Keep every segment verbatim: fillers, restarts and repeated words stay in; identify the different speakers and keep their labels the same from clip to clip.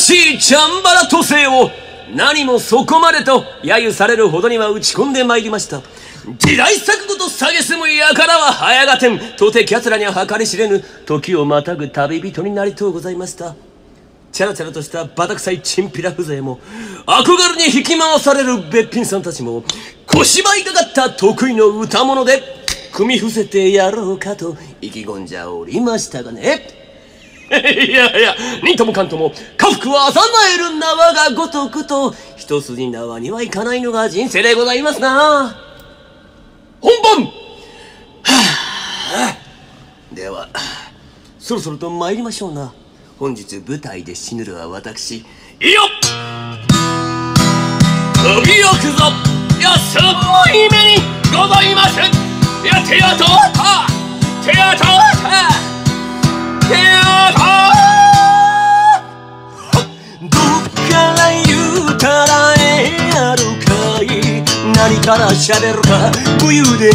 Speaker 1: しいチャンバラ都政を何もそこまでと揶揄されるほどには打ち込んでまいりました。時代錯誤と蔑む輩は早がてん、到底キャツらには計り知れぬ時をまたぐ旅人になりとうございました。チャラチャラとしたバタ臭いチンピラ風情も、憧れに引き回されるべっぴんさんたちも、小芝居がかった得意の歌物で組み伏せてやろうかと意気込んじゃおりましたがね。いやいや、にともかんとも家福はあざなえる縄がごとくと一筋縄にはいかないのが人生でございますな。本番、はあ、ではそろそろと参りましょうな。本日舞台で死ぬるは私、いいよ飛び置くぞ。いや、すごい目にございます。いや、手当たった手当たった手当たどっから言うたらええやろかい、何から喋るか武勇伝、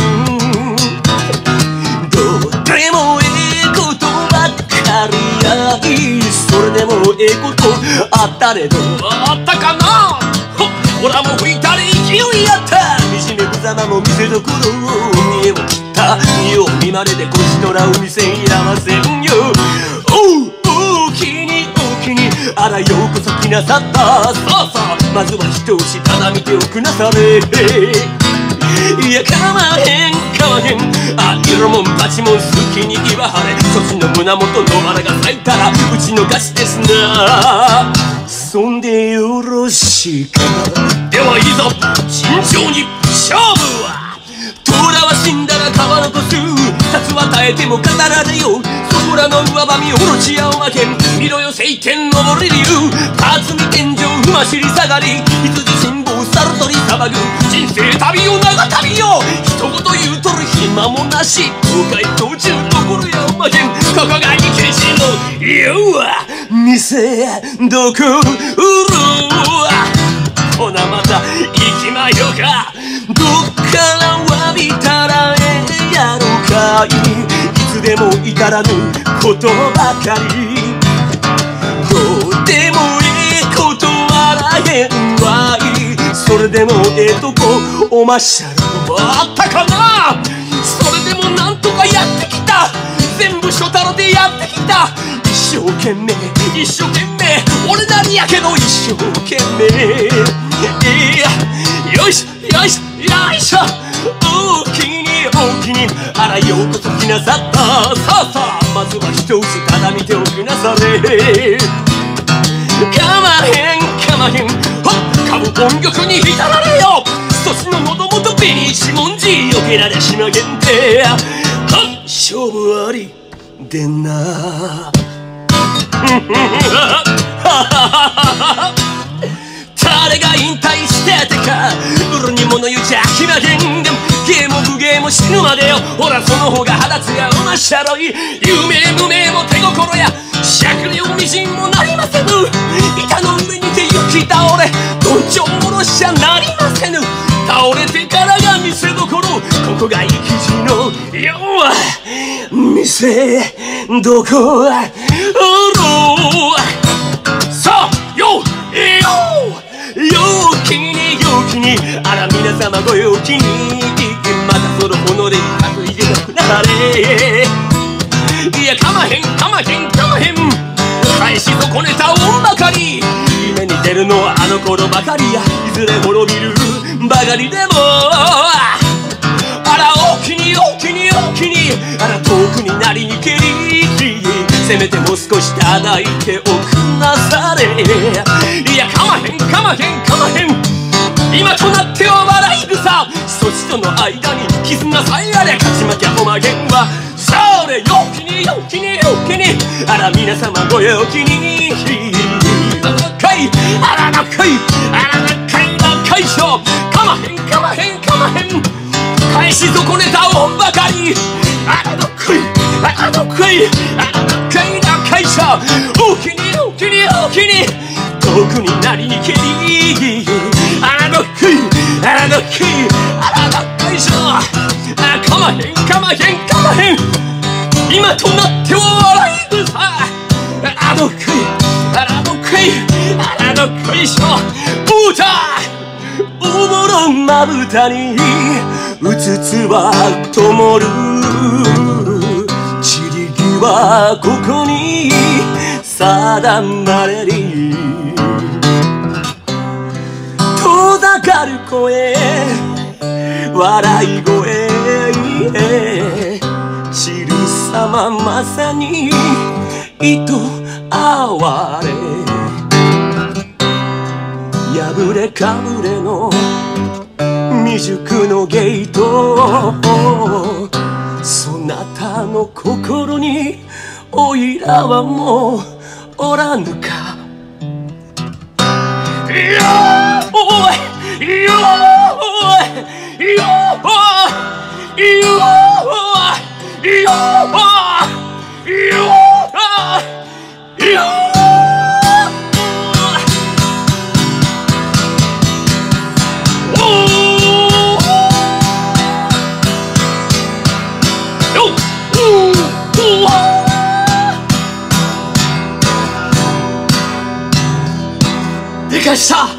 Speaker 1: どうでもええことばっかりやい、それでもええことあったれどあったかな。ほらもう吹いたれ勢いやった、惨めぶざまも見せどころを見栄を切った、見よう見まねでこちとらを見せんやませんよ。おうおおきにおおきに、あらようこそ来なさった。さあさあまずは一押しただ見ておくなされ。いやかまへんかまへん、あ色もんバチもん好きに言わはれ、そっちの胸元のバラが咲いたらうちの菓子ですな。そんでよろしいか。ではいざ慎重に勝負は。トラは死んだら皮残す、札は耐えても語られよ。そこらの上ばみおろちやおまけん、見ろよ聖天のぼり理由、辰巳天井ふましり下がり、羊辛抱猿取り騒ぐ人生旅よ長旅よ。一言言うとる暇もなし、東海道中どころやおまけん、ここが池地の世は店どこ売るわ。ほなまた行きまよか。どっから詫びたらええやろかい、いつでも至らぬことばかり、どうでもええことあらへんわい、それでもええとこおまっしゃるあったかな。それでもなんとかやってきた、全部初太郎でやってきた。一生懸命一生懸命俺なりやけど一生懸命、いやよいしょよいしょよいしょ、大きに大きに、あらようこそ来なさった。さあさあまずは一押しただ見ておくなされ。かまへんかまへん、ほっ株音玉に浸られよ。そちの喉元紅一文字よけられしまげんて、はっ勝負ありでんな。誰が引退しててか売るに物言うちゃきまへん。でもゲーム不ゲーム死ぬまでよ、ほらその方が肌つやうまっしゃろい。有名無名も手心や百両みじんもなりませぬ、板の上にて行き倒れどんちょうもろしちゃなりませぬ。倒れてからが見せどころ、ここが生き地の世は店どこは売ろう。さあよよよきによきに、あら皆様ご陽気に、またその己に担いでなくなれ。いやかまへんかまへんかまへん、返し損ねた恩ばかり、夢に出るのはあの頃ばかりや、いずれ滅びるばかりでも、あら大きに大きに大きに、あら遠くになりにけり、せめてもう少し叩いておくなされ。いやかまへんかまへんかまへん、今となっては笑い草、そちとの間に絆さえあれ勝ち負けおまげんは。それよきによきによきに、あら皆様ご陽気に。かいあらなかいあらなかいなかいしょ、かまへんかまへんかまへん、返し損ねた恩ばかり、あらなかいあらなかいあらなかいなかいしょ、大きに大きに大きに遠くになりにけり、あらなかいあらなかいあらなかいしょ、あかまへんかまへんかまへん、今となっては笑い草、あのかいあらのかい腹の恋しょ歌おぼろまぶたにうつつは灯る散り際ここに定まれり遠ざかる声笑い声散る様まさに糸哀れ破れかぶれの未熟のゲートそなたの心においらはもうおらぬかいやおいいやおいいやおいいやおいいやおいいやいやでかした